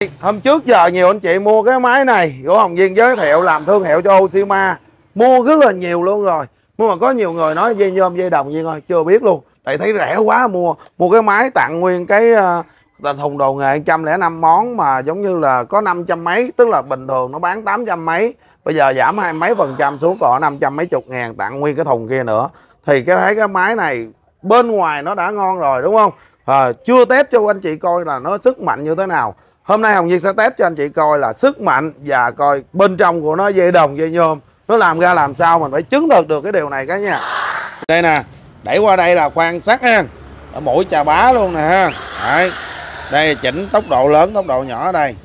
Hôm trước giờ nhiều anh chị mua cái máy này của Hồng Viên giới thiệu làm thương hiệu cho Oshima, mua rất là nhiều luôn rồi. Nhưng mà có nhiều người nói dây nhôm dây đồng Viên ơi chưa biết luôn, tại thấy rẻ quá, mua cái máy tặng nguyên cái thùng đồ nghề 105 món mà giống như là có 500 mấy, tức là bình thường nó bán 800 mấy, bây giờ giảm 20 mấy % xuống còn 500 mấy chục ngàn, tặng nguyên cái thùng kia nữa. Thì thấy cái máy này bên ngoài nó đã ngon rồi đúng không? Chưa test cho anh chị coi là nó sức mạnh như thế nào. Hôm nay Hồng Viên sẽ test cho anh chị coi là sức mạnh và coi bên trong của nó dây đồng dây nhôm nó làm ra làm sao, mình phải chứng thực được cái điều này cả nha. Đây nè, đẩy qua đây là khoan sắt ha, ở mũi chà bá luôn nè ha. Đấy. Đây chỉnh tốc độ lớn tốc độ nhỏ ở đây.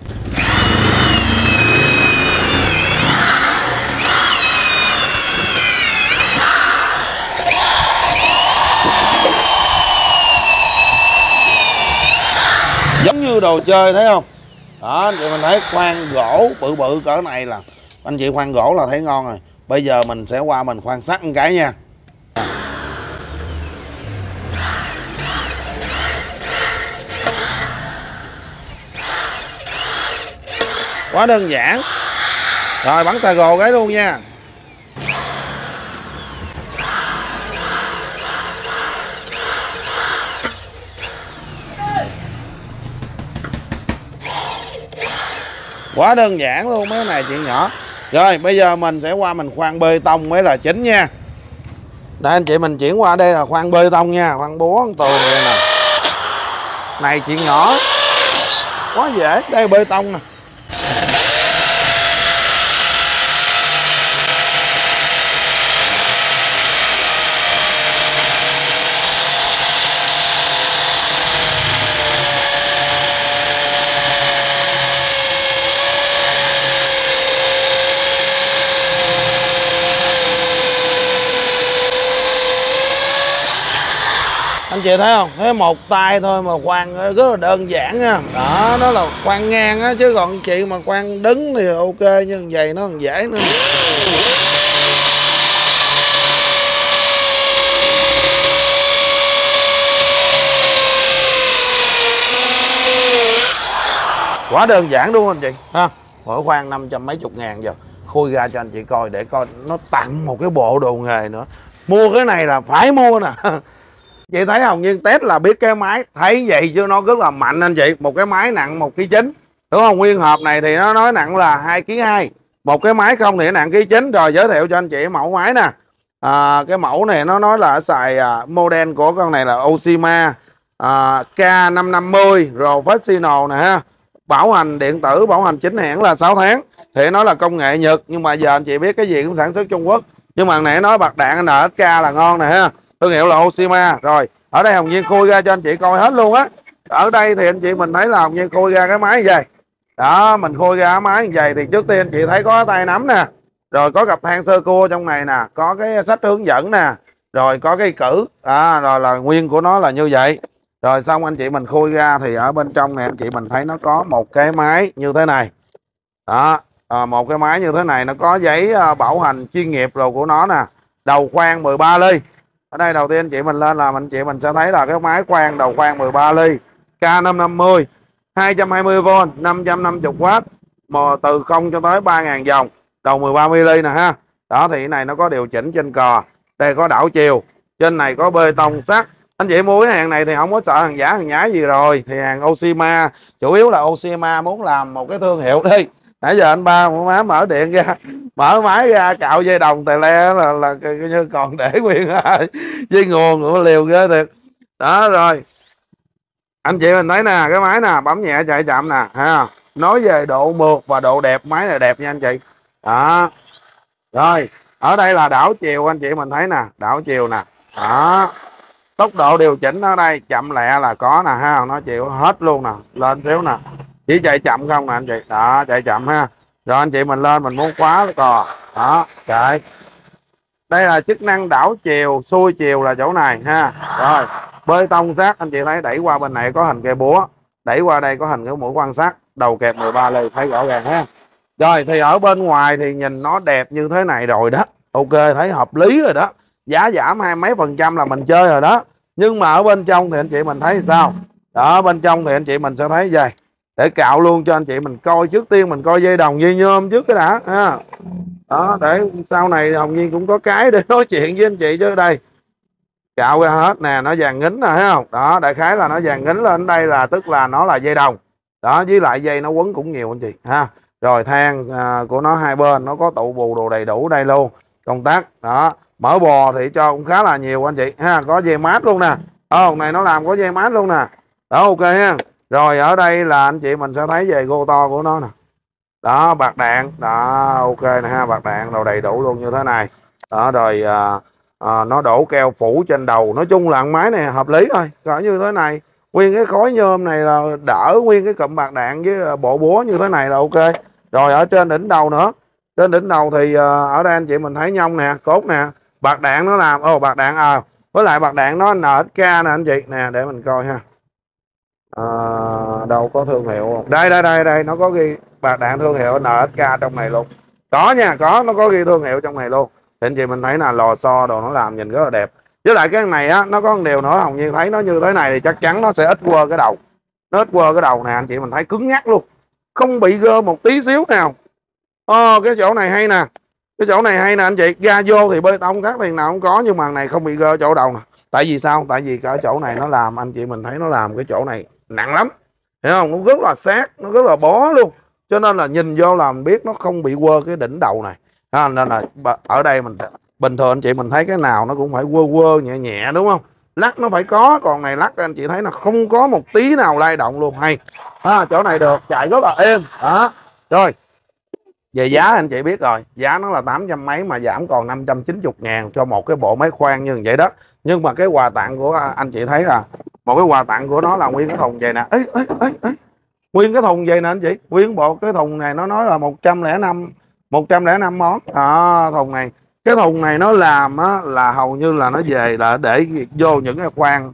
Giống như đồ chơi thấy không? Đó, thì mình thấy khoan gỗ bự bự cỡ này là anh chị khoan gỗ là thấy ngon rồi. Bây giờ mình sẽ qua mình khoan sắt một cái nha. Quá đơn giản. Rồi bắn xà gồ cái luôn nha. Quá đơn giản luôn, mấy cái này chuyện nhỏ. Rồi bây giờ mình sẽ qua mình khoan bê tông mới là chính nha. Đây anh chị mình chuyển qua đây là khoan bê tông nha, khoan búa tường này nè. Này chuyện nhỏ, quá dễ. Đây bê tông nè. Anh chị thấy không? Thấy một tay thôi mà khoan rất là đơn giản nha. Đó, đó là khoan ngang á, chứ còn anh chị mà khoan đứng thì ok, nhưng vậy nó còn dễ nữa. Quá đơn giản đúng không anh chị? Ha. Mỗi khoan 500 mấy chục ngàn giờ. Khui ra cho anh chị coi để coi nó tặng một cái bộ đồ nghề nữa. Mua cái này là phải mua nè. Chị thấy Hồng Viên test là biết cái máy thấy vậy chứ nó rất là mạnh anh chị. Một cái máy nặng 1,9 kg đúng không? Nguyên hộp này thì nó nói nặng là 2,2 kg. Một cái máy không thì nặng 1,9 kg. Rồi giới thiệu cho anh chị mẫu máy nè. Cái mẫu này nó nói là xài model của con này là Oshima K550 Professional nè ha. Bảo hành điện tử, bảo hành chính hãng là 6 tháng. Thì nó là công nghệ Nhật, nhưng mà giờ anh chị biết cái gì cũng sản xuất Trung Quốc. Nhưng mà nãy nói bạc đạn NSK là ngon nè ha. Thương hiệu là Oshima. Rồi ở đây Hồng Viên khui ra cho anh chị coi hết luôn á. Ở đây thì anh chị mình thấy là Hồng Viên khui ra cái máy như vậy. Đó, mình khui ra cái máy như vậy thì trước tiên anh chị thấy có tay nắm nè, rồi có cặp than sơ cua trong này nè, có cái sách hướng dẫn nè, rồi có cái cử rồi là nguyên của nó là như vậy. Rồi xong anh chị mình khui ra thì ở bên trong này anh chị mình thấy nó có một cái máy như thế này. Đó, một cái máy như thế này, nó có giấy bảo hành chuyên nghiệp rồi của nó nè. Đầu khoan 13 ly. Ở đây đầu tiên anh chị mình lên là anh chị mình sẽ thấy là cái máy khoan đầu khoan 13 ly K550 220V 550W mà từ 0 cho tới 3.000 vòng, đầu 13 mm nè ha. Đó thì cái này nó có điều chỉnh trên cò, đây có đảo chiều, trên này có bê tông sắt. Anh chị mua cái hàng này thì không có sợ hàng giả hàng nhái gì rồi. Thì hàng Oshima, chủ yếu là Oshima muốn làm một cái thương hiệu đi. Nãy giờ anh ba má mở điện ra, mở máy ra cạo dây đồng tè le là như còn để nguyên dây nguồn của liều ghê thiệt. Đó rồi anh chị mình thấy nè, cái máy nè, bấm nhẹ chạy chậm nè ha. Nói về độ mượt và độ đẹp, máy này đẹp nha anh chị. Đó rồi ở đây là đảo chiều, anh chị mình thấy nè, đảo chiều nè. Đó, tốc độ điều chỉnh ở đây chậm lẹ là có nè ha, nó chịu hết luôn nè, lên xíu nè, chỉ chạy chậm không nè anh chị. Đó, chạy chậm ha. Rồi anh chị mình lên mình muốn khóa cái cò, đó chạy. Đây là chức năng đảo chiều, xuôi chiều là chỗ này ha. Rồi bê tông sắt, anh chị thấy đẩy qua bên này có hình cây búa, đẩy qua đây có hình cái mũi quan sát, đầu kẹp 13 ly, thấy rõ ràng ha. Rồi thì ở bên ngoài thì nhìn nó đẹp như thế này rồi đó, ok, thấy hợp lý rồi đó, giá giảm 20 mấy % là mình chơi rồi đó. Nhưng mà ở bên trong thì anh chị mình thấy sao? Đó, bên trong thì anh chị mình sẽ thấy vậy. để cạo luôn cho anh chị mình coi. Trước tiên mình coi dây đồng dây nhôm trước cái đã ha. Đó, để sau này Hồng Nhiên cũng có cái để nói chuyện với anh chị. Chứ đây cạo ra hết nè, nó vàng ngính nè, thấy không? Đó, đại khái là nó vàng ngính lên đây là tức là nó là dây đồng. Đó, với lại dây nó quấn cũng nhiều anh chị ha. Rồi than của nó hai bên nó có tụ bù đồ đầy đủ đây luôn. Công tắc đó, mỡ bò thì cho cũng khá là nhiều anh chị ha. Có dây mát luôn nè. Này nó làm có dây mát luôn nè. Đó, ok ha. Rồi ở đây là anh chị mình sẽ thấy về gô to của nó nè. Đó, bạc đạn đó, ok nè ha, bạc đạn đồ đầy đủ luôn như thế này. Đó, rồi nó đổ keo phủ trên đầu. Nói chung là máy này hợp lý thôi, cỡ như thế này. Nguyên cái khối nhôm này là đỡ nguyên cái cụm bạc đạn với bộ búa như thế này là ok. Rồi ở trên đỉnh đầu nữa, trên đỉnh đầu thì ở đây anh chị mình thấy nhông nè, cốt nè, bạc đạn nó làm bạc đạn với lại bạc đạn nó NXK nè anh chị nè, để mình coi ha. Đâu có thương hiệu không? Đây nó có ghi bạc đạn thương hiệu NXK trong này luôn. Có nha, nó có ghi thương hiệu trong này luôn. Thì anh chị mình thấy là lò xo đồ nó làm nhìn rất là đẹp. Với lại cái này á, nó có một điều nữa, Hồng Nhiên thấy nó như thế này thì chắc chắn nó sẽ ít quơ cái đầu. Nó ít quơ cái đầu nè, anh chị mình thấy cứng nhắc luôn, không bị gơ một tí xíu nào. Cái chỗ này hay nè, cái chỗ này hay nè anh chị. Ga vô thì bê tông sắt tiền nào không có, nhưng mà này không bị gơ chỗ đầu nè. Tại vì sao? Tại vì cái chỗ này nó làm, anh chị mình thấy nó làm cái chỗ này nặng lắm, hiểu không? Nó rất là sát, nó rất là bó luôn, cho nên là nhìn vô là mình biết nó không bị quơ cái đỉnh đầu này. Nên là ở đây mình bình thường anh chị mình thấy cái nào nó cũng phải quơ quơ nhẹ nhẹ đúng không? Lắc nó phải có, còn này lắc anh chị thấy nó không có một tí nào lay động luôn. Hay chỗ này được, chạy rất là êm đó. Rồi về giá anh chị biết rồi, giá nó là 800 mấy mà giảm còn 590.000 cho một cái bộ máy khoan như vậy đó. Nhưng mà cái quà tặng của anh chị thấy là một cái quà tặng của nó là nguyên cái thùng vậy nè. Nguyên cái thùng vậy nè anh chị, nguyên bộ cái thùng này nó nói là 105 món đó. Thùng này, cái thùng này nó làm á, là hầu như là nó về là để vô những cái khoan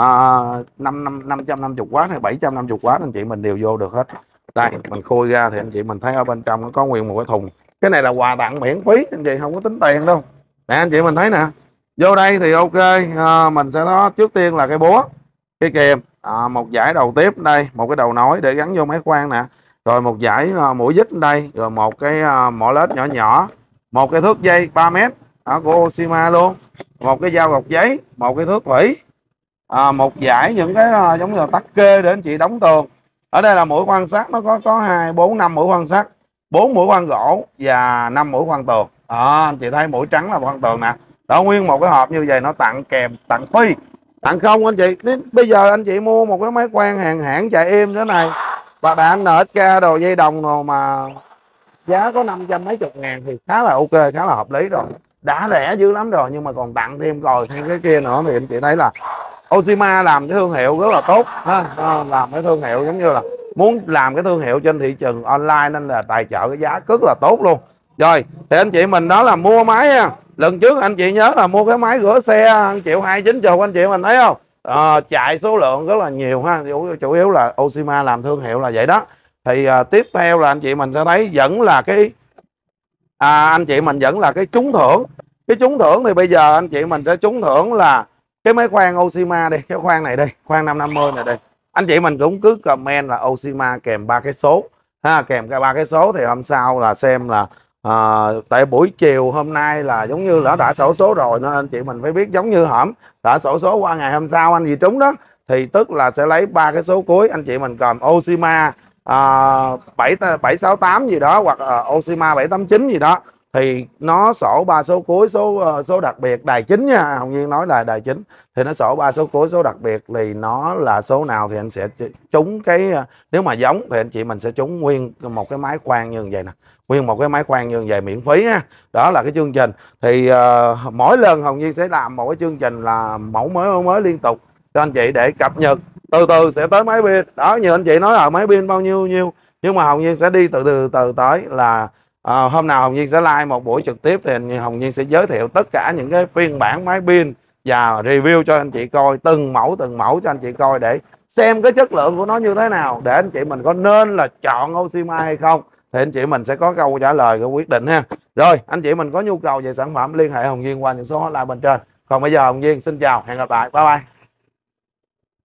550W hay 750W anh chị mình đều vô được hết. Đây mình khui ra thì anh chị mình thấy ở bên trong nó có nguyên một cái thùng. Cái này là quà tặng miễn phí anh chị, không có tính tiền đâu nè. Anh chị mình thấy nè, vô đây thì ok. Mình sẽ có trước tiên là cái búa, cái kìm, một dải đầu tiếp đây, một cái đầu nối để gắn vô máy khoan nè, rồi một dải mũi vít đây, rồi một cái mỏ lết nhỏ nhỏ, một cái thước dây 3m của Oshima luôn, một cái dao gọt giấy, một cái thước thủy, một dải những cái giống như là tắc kê để anh chị đóng tường. Ở đây là mũi khoan sắt, nó có 2, 4, 5 mũi khoan sắt, 4 mũi khoan gỗ và 5 mũi khoan tường. Anh chị thấy mũi trắng là khoan tường nè. Đó, nguyên một cái hộp như vậy nó tặng kèm, tặng phi, tặng không anh chị. Bây giờ anh chị mua một cái máy khoan hàng hãng chạy êm thế này, và bạn NXK đồ dây đồng đồ mà giá có 500 mấy chục ngàn thì khá là ok, khá là hợp lý rồi, đã rẻ dữ lắm rồi. Nhưng mà còn tặng thêm rồi thêm cái kia nữa thì anh chị thấy là Oshima làm cái thương hiệu rất là tốt ha. Làm cái thương hiệu giống như là muốn làm cái thương hiệu trên thị trường online, nên là tài trợ cái giá rất là tốt luôn. Rồi thì anh chị mình đó là mua máy nha. Lần trước anh chị nhớ là mua cái máy rửa xe 1.290.000 anh chị mình thấy không? Chạy số lượng rất là nhiều ha. Chủ yếu là Oshima làm thương hiệu là vậy đó. Thì tiếp theo là anh chị mình sẽ thấy vẫn là cái anh chị mình vẫn là cái trúng thưởng. Cái trúng thưởng thì bây giờ anh chị mình sẽ trúng thưởng là cái máy khoan Oshima đi, cái khoan này đi, khoan 550 này đi. Anh chị mình cũng cứ comment là Oshima kèm 3 cái số ha, kèm cái 3 cái số thì hôm sau là xem là tại buổi chiều hôm nay là giống như là đã xổ số rồi, nên anh chị mình phải biết giống như hổm đã xổ số qua ngày hôm sau anh gì trúng đó thì tức là sẽ lấy 3 cái số cuối. Anh chị mình cầm Oshima 768 gì đó hoặc Oshima 789 gì đó thì nó sổ 3 số cuối, số đặc biệt đài chính nha. Hồng Nhiên nói là đài chính thì nó sổ 3 số cuối, số đặc biệt thì nó là số nào thì anh sẽ trúng cái, nếu mà giống thì anh chị mình sẽ trúng nguyên một cái máy khoan như vậy nè, nguyên một cái máy khoan như vậy miễn phí ha. Đó là cái chương trình. Thì mỗi lần Hồng Nhiên sẽ làm một cái chương trình là mẫu mới liên tục cho anh chị để cập nhật. Từ từ sẽ tới máy pin đó, như anh chị nói là máy pin bao nhiêu, nhưng mà Hồng Nhiên sẽ đi từ từ tới là hôm nào Hồng Nhiên sẽ like một buổi trực tiếp thì Hồng Nhiên sẽ giới thiệu tất cả những cái phiên bản máy pin và review cho anh chị coi từng mẫu cho anh chị coi để xem cái chất lượng của nó như thế nào, để anh chị mình có nên là chọn Oshima hay không thì anh chị mình sẽ có câu trả lời, có quyết định ha. Rồi anh chị mình có nhu cầu về sản phẩm liên hệ Hồng Nhiên qua những số hotline bên trên. Còn bây giờ Hồng Nhiên xin chào, hẹn gặp lại, bye bye.